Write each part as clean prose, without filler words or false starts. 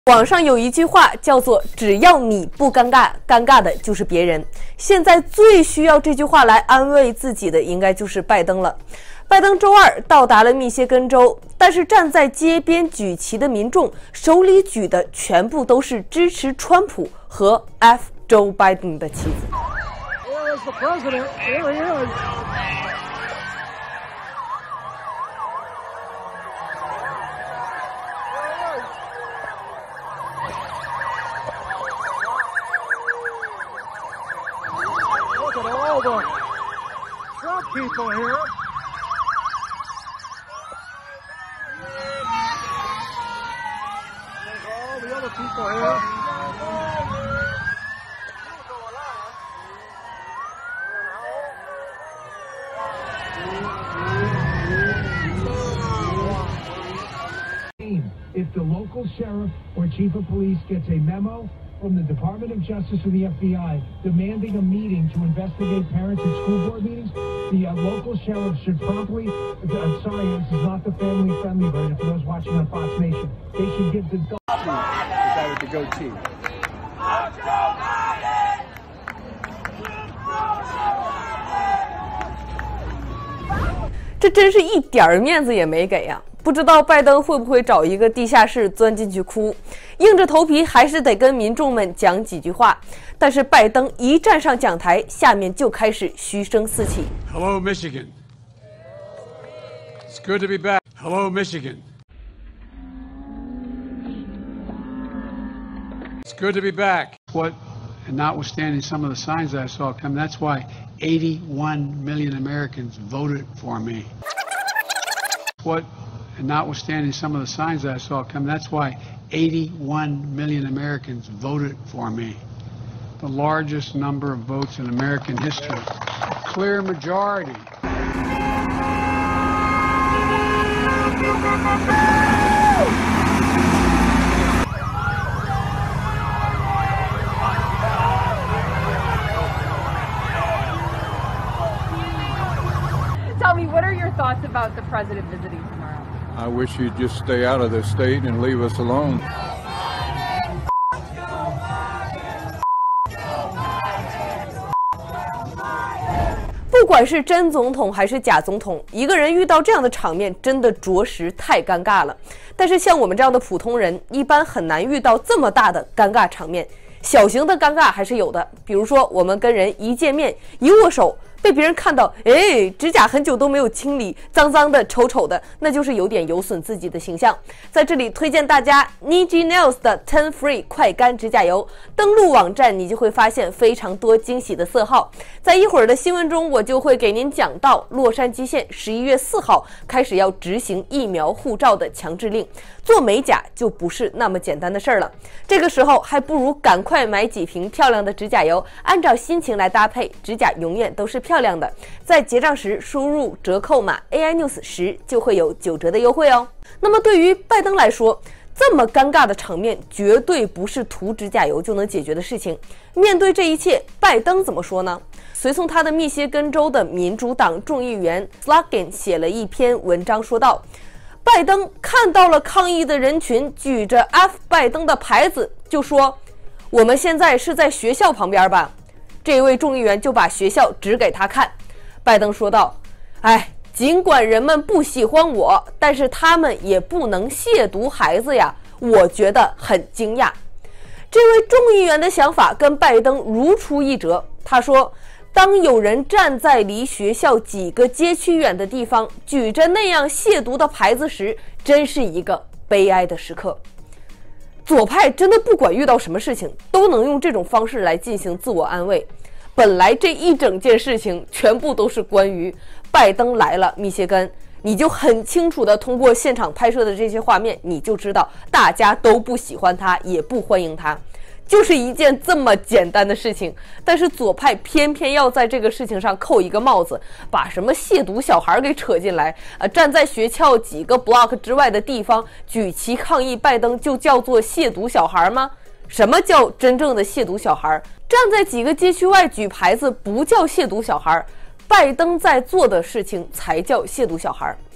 网上有一句话叫做“只要你不尴尬，尴尬的就是别人”。现在最需要这句话来安慰自己的，应该就是拜登了。拜登周二到达了密歇根州，但是站在街边举旗的民众手里举的全部都是支持川普和 F. Joe Biden 的旗子。 All the Trump people here. There's all the other people here. If the local sheriff or chief of police gets a memo from the Department of Justice or the FBI demanding a meeting to investigate parents at school board meetings, the local sheriff should promptly, I'm sorry, this is not the family-friendly version for those watching on Fox Nation, they should give the The guy with the goatee. 这真是一点面子也没给呀！不知道拜登会不会找一个地下室钻进去哭，硬着头皮还是得跟民众们讲几句话。但是拜登一站上讲台，下面就开始嘘声四起。 Hello, Michigan. It's good to be back. Hello, Michigan. It's good to be back. What, and notwithstanding some of the signs that I saw come, that's why 81 million Americans voted for me. What, and notwithstanding some of the signs that I saw come, that's why 81 million Americans voted for me. The largest number of votes in American history. A clear majority. Tell me, what are your thoughts about the president visiting tomorrow? I wish he'd just stay out of the state and leave us alone. 不管是真总统还是假总统，一个人遇到这样的场面，真的着实太尴尬了。但是像我们这样的普通人，一般很难遇到这么大的尴尬场面。小型的尴尬还是有的，比如说我们跟人一见面一握手，被别人看到，指甲很久都没有清理，脏脏的、丑丑的，那就是有点有损自己的形象。在这里推荐大家 Niji Nails 的 Ten Free 快干指甲油，登录网站你就会发现非常多惊喜的色号。在一会儿的新闻中，我就会给您讲到洛杉矶县11月4号开始要执行疫苗护照的强制令，做美甲就不是那么简单的事儿了。这个时候还不如赶快买几瓶漂亮的指甲油，按照心情来搭配，指甲永远都是漂亮的。在结账时输入折扣码 AI News 10就会有9折的优惠哦。那么对于拜登来说，这么尴尬的场面绝对不是涂指甲油就能解决的事情。面对这一切，拜登怎么说呢？随从他的密歇根州的民主党众议员 Slugin 写了一篇文章说道，拜登看到了抗议的人群举着 F 拜登的牌子，就说我们现在是在学校旁边吧。这位众议员就把学校指给他看。拜登说道，尽管人们不喜欢我，但是他们也不能亵渎孩子呀，我觉得很惊讶。这位众议员的想法跟拜登如出一辙。他说，当有人站在离学校几个街区远的地方，举着那样亵渎的牌子时，真是一个悲哀的时刻。左派真的不管遇到什么事情，都能用这种方式来进行自我安慰。本来这一整件事情全部都是关于拜登来了密歇根，你就很清楚的通过现场拍摄的这些画面，你就知道大家都不喜欢他，也不欢迎他。就是一件这么简单的事情，但是左派偏偏要在这个事情上扣一个帽子，把什么亵渎小孩给扯进来。站在学校几个 block 之外的地方举旗抗议拜登就叫做亵渎小孩吗？什么叫真正的亵渎小孩？站在几个街区外举牌子不叫亵渎小孩，拜登在做的事情才叫亵渎小孩。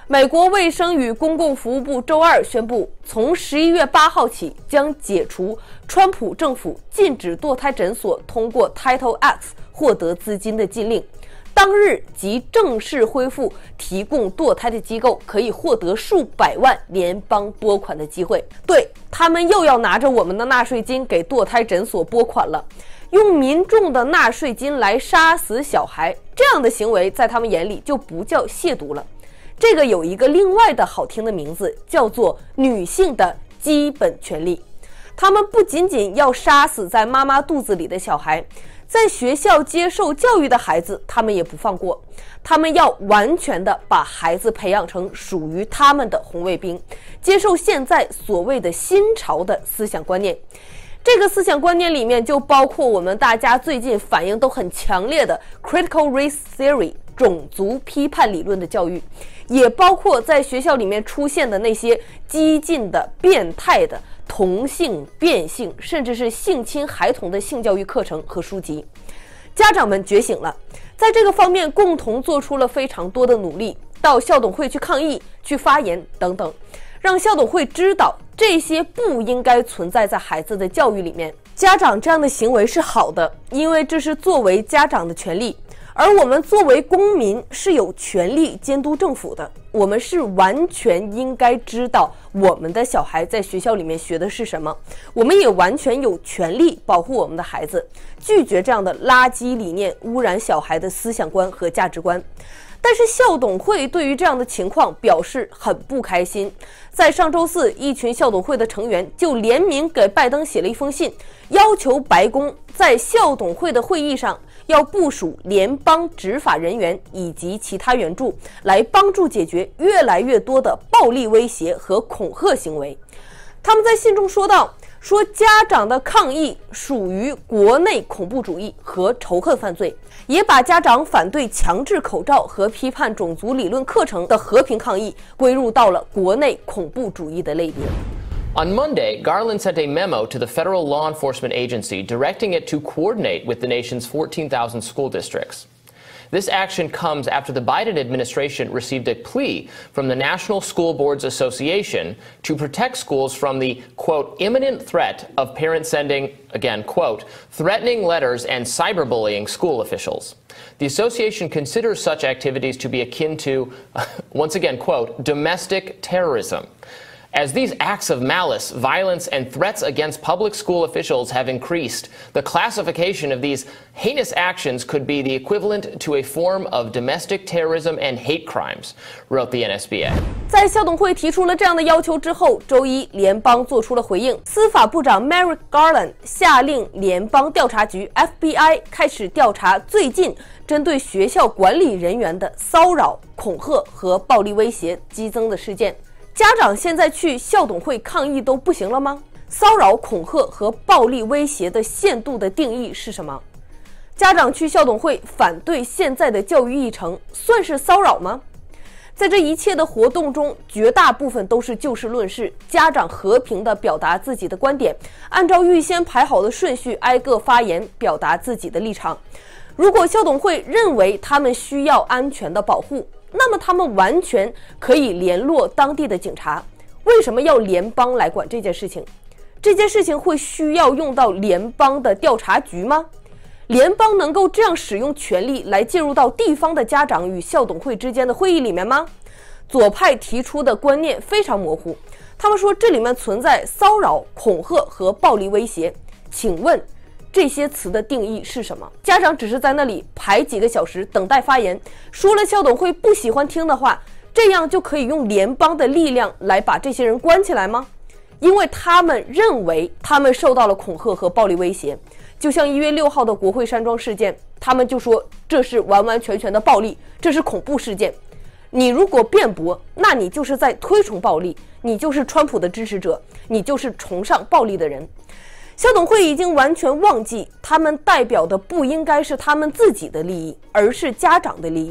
美国卫生与公共服务部周二宣布，从11月8号起将解除川普政府禁止堕胎诊所通过 Title X 获得资金的禁令。当日即正式恢复提供堕胎的机构可以获得数百万联邦拨款的机会。对，他们又要拿着我们的纳税金给堕胎诊所拨款了，用民众的纳税金来杀死小孩，这样的行为在他们眼里就不叫亵渎了。这个有一个另外的好听的名字，叫做女性的基本权利。他们不仅仅要杀死在妈妈肚子里的小孩，在学校接受教育的孩子他们也不放过，他们要完全的把孩子培养成属于他们的红卫兵，接受现在所谓的新潮的思想观念。这个思想观念里面就包括我们大家最近反应都很强烈的 Critical Race Theory 种族批判理论的教育，也包括在学校里面出现的那些激进的、变态的同性、变性，甚至是性侵孩童的性教育课程和书籍。家长们觉醒了，在这个方面共同做出了非常多的努力，到校董会去抗议、去发言等等，让校董会知道这些不应该存在在孩子的教育里面。家长这样的行为是好的，因为这是作为家长的权利，而我们作为公民是有权利监督政府的，我们是完全应该知道我们的小孩在学校里面学的是什么，我们也完全有权利保护我们的孩子，拒绝这样的垃圾理念污染小孩的思想观和价值观。但是校董会对于这样的情况表示很不开心，在上周四，一群校董会的成员就联名给拜登写了一封信，要求白宫在校董会的会议上要部署联邦执法人员以及其他援助，来帮助解决越来越多的暴力威胁和恐吓行为。他们在信中说道，说家长的抗议属于国内恐怖主义和仇恨犯罪，也把家长反对强制口罩和批判种族理论课程的和平抗议归入到了国内恐怖主义的类别。 On Monday, Garland sent a memo to the federal law enforcement agency directing it to coordinate with the nation's 14,000 school districts. This action comes after the Biden administration received a plea from the National School Boards Association to protect schools from the, quote, imminent threat of parents sending, again, quote, threatening letters and cyberbullying school officials. The association considers such activities to be akin to, once again, quote, domestic terrorism. As these acts of malice, violence, and threats against public school officials have increased, the classification of these heinous actions could be the equivalent to a form of domestic terrorism and hate crimes, wrote the NSBA. 在校董会提出了这样的要求之后，周一联邦做出了回应，司法部长 Merrick Garland 下令联邦调查局 FBI 开始调查最近针对学校管理人员的骚扰、恐吓和暴力威胁激增的事件。家长现在去校董会抗议都不行了吗？骚扰、恐吓和暴力威胁的限度的定义是什么？家长去校董会反对现在的教育议程，算是骚扰吗？在这一切的活动中，绝大部分都是就事论事，家长和平地表达自己的观点，按照预先排好的顺序挨个发言，表达自己的立场。如果校董会认为他们需要安全的保护，那么他们完全可以联络当地的警察。为什么要联邦来管这件事情？这件事情会需要用到联邦的调查局吗？联邦能够这样使用权力来介入到地方的家长与校董会之间的会议里面吗？左派提出的观念非常模糊，他们说这里面存在骚扰、恐吓和暴力威胁。请问这些词的定义是什么？家长只是在那里排几个小时等待发言，说了校董会不喜欢听的话，这样就可以用联邦的力量来把这些人关起来吗？因为他们认为他们受到了恐吓和暴力威胁，就像1月6号的国会山庄事件，他们就说这是完完全全的暴力，这是恐怖事件。你如果辩驳，那你就是在推崇暴力，你就是川普的支持者，你就是崇尚暴力的人。校董会已经完全忘记，他们代表的不应该是他们自己的利益，而是家长的利益。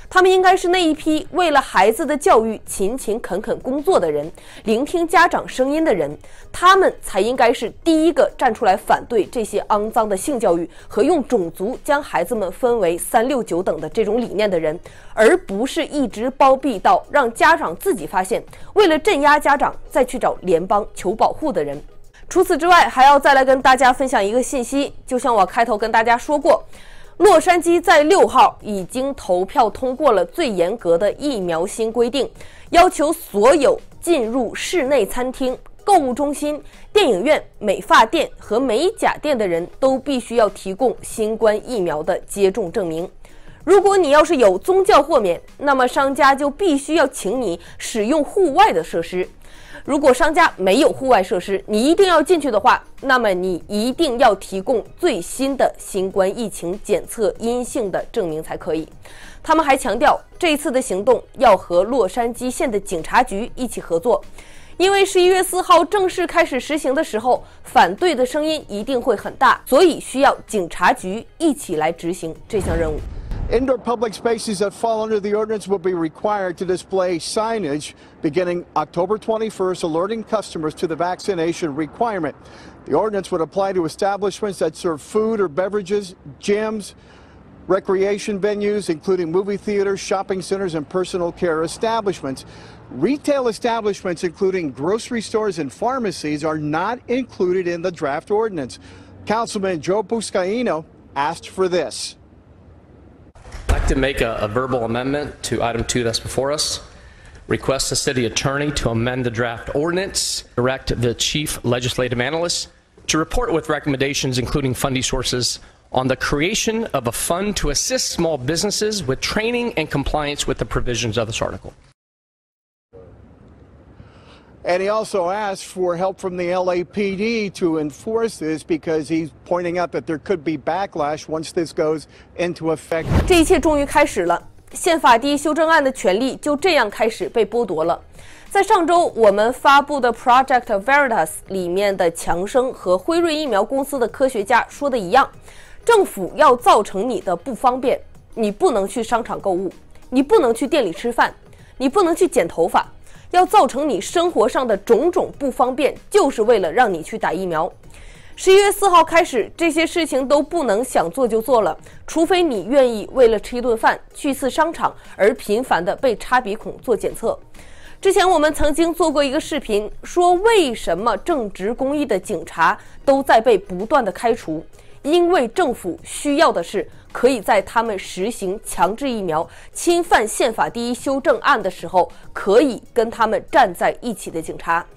他们应该是那一批为了孩子的教育勤勤恳恳工作的人，聆听家长声音的人，他们才应该是第一个站出来反对这些肮脏的性教育和用种族将孩子们分为3、6、9等的这种理念的人，而不是一直包庇到让家长自己发现，为了镇压家长再去找联邦求保护的人。除此之外，还要再来跟大家分享一个信息，就像我开头跟大家说过，洛杉矶在6号已经投票通过了最严格的疫苗新规定，要求所有进入室内餐厅、购物中心、电影院、美发店和美甲店的人都必须要提供新冠疫苗的接种证明。如果你要是有宗教豁免，那么商家就必须要请你使用户外的设施。如果商家没有户外设施，你一定要进去的话，那么你一定要提供最新的新冠疫情检测阴性的证明才可以。他们还强调，这一次的行动要和洛杉矶县的警察局一起合作，因为11月4号正式开始实行的时候，反对的声音一定会很大，所以需要警察局一起来执行这项任务。 Indoor public spaces that fall under the ordinance will be required to display signage beginning October 21st, alerting customers to the vaccination requirement. The ordinance would apply to establishments that serve food or beverages, gyms, recreation venues, including movie theaters, shopping centers, and personal care establishments. Retail establishments, including grocery stores and pharmacies, are not included in the draft ordinance. Councilman Joe Buscaino asked for this. I'd like to make a verbal amendment to item 2 that's before us. Request the city attorney to amend the draft ordinance, direct the chief legislative analyst to report with recommendations including funding sources on the creation of a fund to assist small businesses with training and compliance with the provisions of this article. And he also asked for help from the LAPD to enforce this because he's pointing out that there could be backlash once this goes into effect. 这一切终于开始了，宪法第一修正案的权利就这样开始被剥夺了。在上周我们发布的 Project Veritas 里面的强生和辉瑞疫苗公司的科学家说的一样，政府要造成你的不方便，你不能去商场购物，你不能去店里吃饭，你不能去剪头发，要造成你生活上的种种不方便，就是为了让你去打疫苗。11月4号开始，这些事情都不能想做就做了，除非你愿意为了吃一顿饭、去一次商场而频繁的被插鼻孔做检测。之前我们曾经做过一个视频，说为什么正直公义的警察都在被不断的开除，因为政府需要的是可以在他们实行强制疫苗、侵犯宪法第一修正案的时候，可以跟他们站在一起的警察。